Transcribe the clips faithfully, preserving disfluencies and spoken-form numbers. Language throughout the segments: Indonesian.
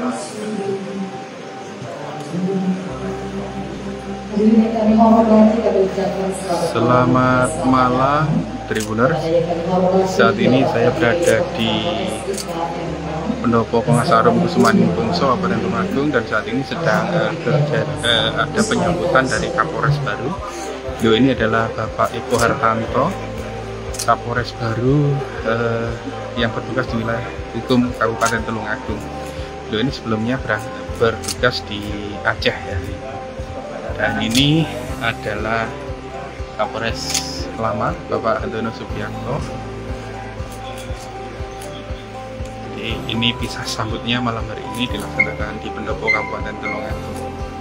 Selamat malam Tribuners. Saat ini saya berada di Pendopo Pengasarum Kusumaning Bungso, Kabupaten Tulungagung, dan saat ini sedang uh, terjadi, uh, ada penyambutan dari Kapolres baru. Beliau ini adalah Bapak Eko Hartanto, Kapolres baru uh, yang bertugas di wilayah hukum Kabupaten Tulungagung. Beliau ini sebelumnya bertugas di Aceh ya. Dan ini adalah Kapolres lama, Bapak Handono Subiakto. Jadi ini pisah sambutnya malam hari ini dilaksanakan di Pendopo Kabupaten Tulungagung.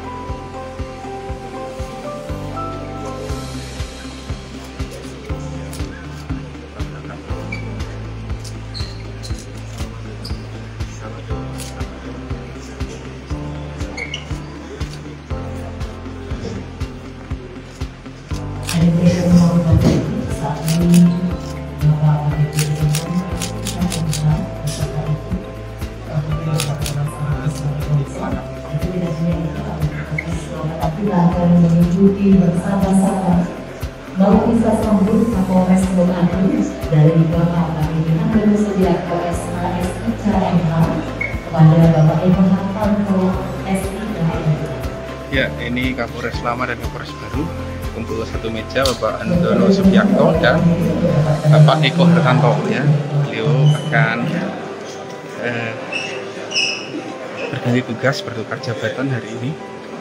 Akan mengikuti bersama-sama mau bisa sambut Kapolres Tulungagung dari Bapak Handono Subiakto S H S I K M H kepada Bapak Eko Hartanto S I K M H. Ya, ini Kapolres lama dan Kapolres baru kumpul satu meja, Bapak Handono Subiakto dan Bapak Eko Hartanto ya. Beliau akan eh, berganti tugas, bertukar jabatan hari ini.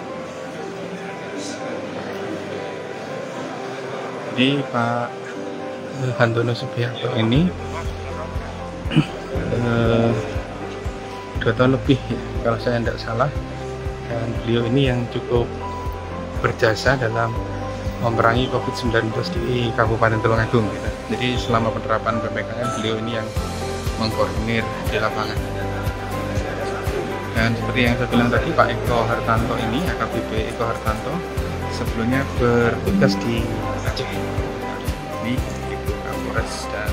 Jadi Pak Handono Subiakto ini eh, dua tahun lebih ya, kalau saya tidak salah, dan beliau ini yang cukup berjasa dalam memerangi COVID sembilan belas di Kabupaten Tulungagung gitu. Jadi selama penerapan P P K M beliau ini yang mengkoordinir di lapangan. Dan seperti yang saya bilang tadi, Pak Eko Hartanto ini, A K B P Eko Hartanto, sebelumnya bertugas di Aceh. Ini Ibu Kapolres dan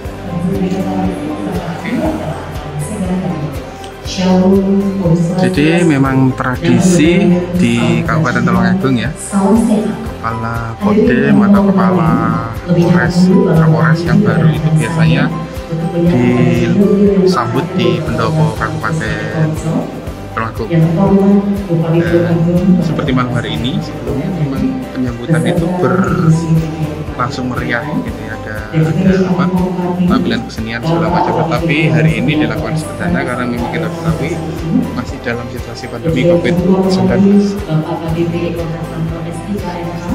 jadi memang tradisi di Kabupaten Tulungagung ya, kepala Kodem atau kepala Polres, Kapolres yang baru itu biasanya disambut di Pendopo Kabupaten Tulungagung. Dan seperti malam hari ini, sebelumnya memang penyambutan itu berlangsung meriah gitu ya, ada, ada apa tampilan kesenian segala macam, tetapi hari ini dilakukan sederhana karena memang kita ketahui masih dalam situasi pandemi COVID sembilan belas.